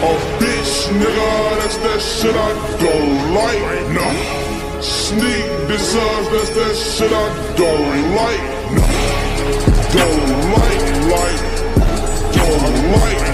A bitch nigga, that's that shit I don't like, nah. Sneak designs, that's that shit I don't like, nah. Don't like, don't like.